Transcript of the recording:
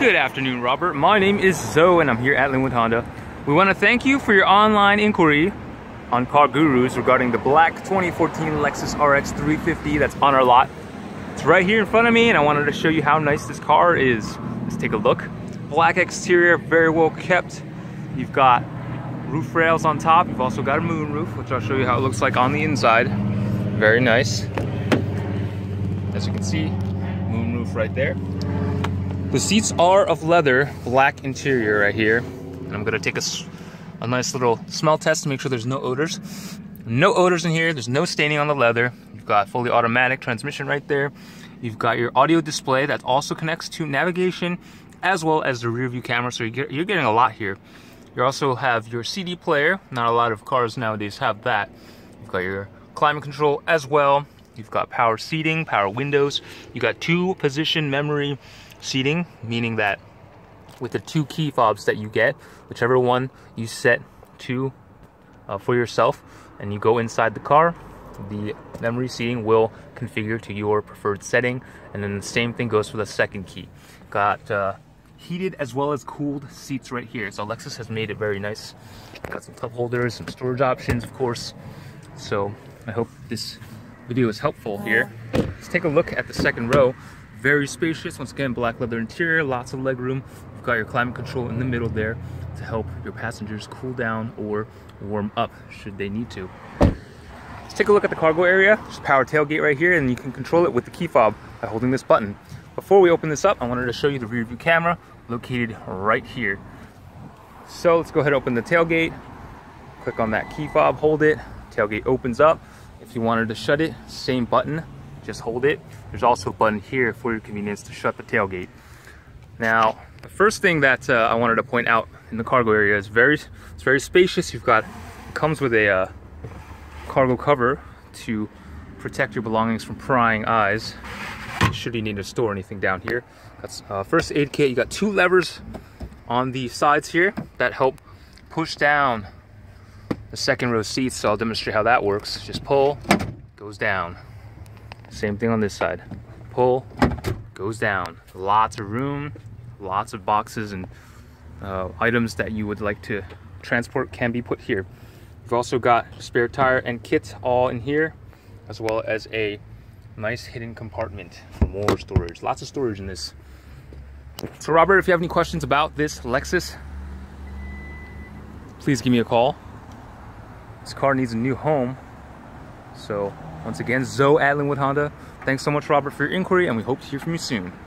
Good afternoon, Robert. My name is Zoe and I'm here at Lynnwood Honda. We want to thank you for your online inquiry on Car Gurus regarding the black 2014 Lexus RX 350 that's on our lot. It's right here in front of me and I wanted to show you how nice this car is. Let's take a look. Black exterior, very well kept. You've got roof rails on top. You've also got a moon roof, which I'll show you how it looks like on the inside. Very nice. As you can see, moon roof right there. The seats are of leather, black interior right here. And I'm gonna take a nice little smell test to make sure there's no odors. No odors in here, there's no staining on the leather. You've got fully automatic transmission right there. You've got your audio display that also connects to navigation as well as the rear view camera, so you're getting a lot here. You also have your CD player. Not a lot of cars nowadays have that. You've got your climate control as well. You've got power seating, power windows. You got 2-position memory seating, meaning that with the 2 key fobs that you get, whichever one you set to for yourself and you go inside the car, the memory seating will configure to your preferred setting, and then the same thing goes for the second key. Got heated as well as cooled seats right here, so Lexus has made it very nice. Got some cup holders, some storage options, of course. So I hope this video is helpful here. Let's take a look at the second row. Very spacious, once again, black leather interior, lots of leg room. You've got your climate control in the middle there to help your passengers cool down or warm up should they need to. Let's take a look at the cargo area. There's a power tailgate right here, and you can control it with the key fob by holding this button. Before we open this up, I wanted to show you the rear view camera located right here. So let's go ahead and open the tailgate. Click on that key fob, hold it. Tailgate opens up. If you wanted to shut it, same button, just hold it. There's also a button here for your convenience to shut the tailgate. Now, the first thing that I wanted to point out in the cargo area is it's very spacious. It comes with a cargo cover to protect your belongings from prying eyes should you need to store anything down here. That's first aid kit. You got 2 levers on the sides here that help push down the second row seats, so I'll demonstrate how that works. Just pull, goes down. Same thing on this side. Pull, goes down. Lots of room, lots of boxes and items that you would like to transport can be put here. We've also got spare tire and kit all in here, as well as a nice hidden compartment for more storage. Lots of storage in this. So Robert, if you have any questions about this Lexus, please give me a call. This car needs a new home. So once again, Zoe at Lynnwood Honda. Thanks so much, Robert, for your inquiry, and we hope to hear from you soon.